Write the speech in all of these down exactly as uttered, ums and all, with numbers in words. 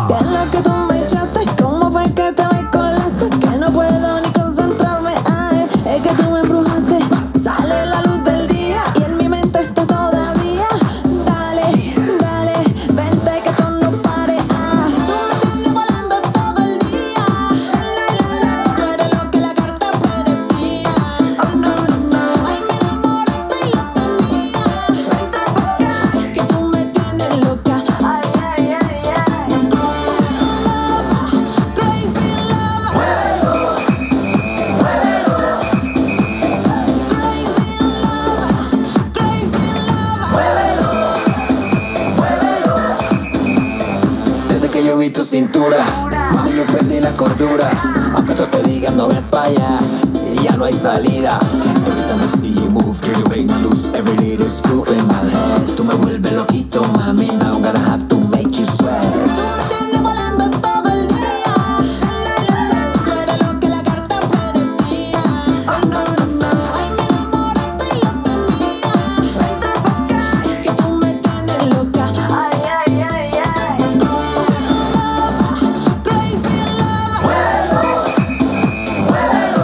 ¿Qué es lo que tú me echaste? ¿Cómo fue que te me colaste? Que no puedo ni concentrarme. Ay, es que tú me embrujaste. Sale la luz del día y en mi mente está todavía. Dale, dale, vente que esto no pare. Ah, tú me tienes volando todo el día. Tú eres lo que la carta predecía. Oh, no, no, no. Ay, me enamoraste y yo también. Vente pa' acá. Es que tú me tienes loca. Ay, ay, ay, ay. Crazy love, crazy love. Muévelo, crazy love, crazy love. Muévelo, muévelo. Desde que yo vi tu cintura, mami, yo perdí la cordura. Aunque todos te digan no ves pa' allá y ya no hay salida. Every time I see you move, girl, you make me lose every little screw in my head. Tú me vuelves loquito, mami, now I'm gonna have to make you sweat. Tú me tienes volando todo el día. Tú eres lo que la carta predecía. Oh, no, no, no. Ay, me enamoraste y yo también. Vente pa' acá. Es que tú me tienes loca. Ay, ay, ay, ay. Crazy love, Muévelo, muévelo,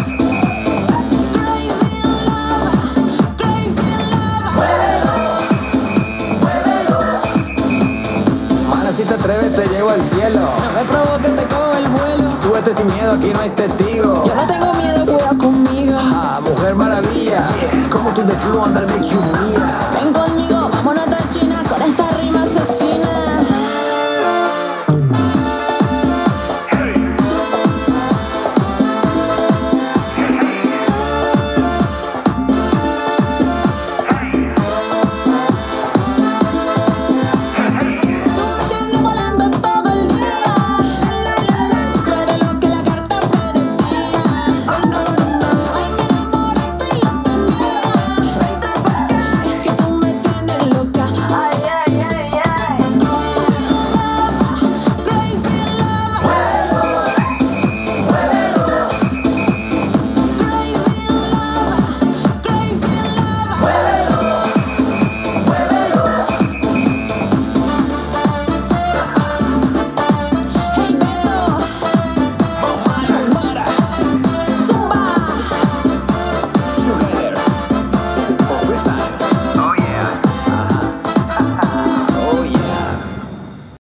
crazy love, crazy love. muévelo, muévelo. Mana, si te atreves te llevo al cielo. No me provoques, te cojo el vuelo. Súbete sin miedo, aquí no hay testigo. Yo no tengo miedo, cuida conmigo. Ah, mujer maravilla, como tú de flow and that make you mía. Ven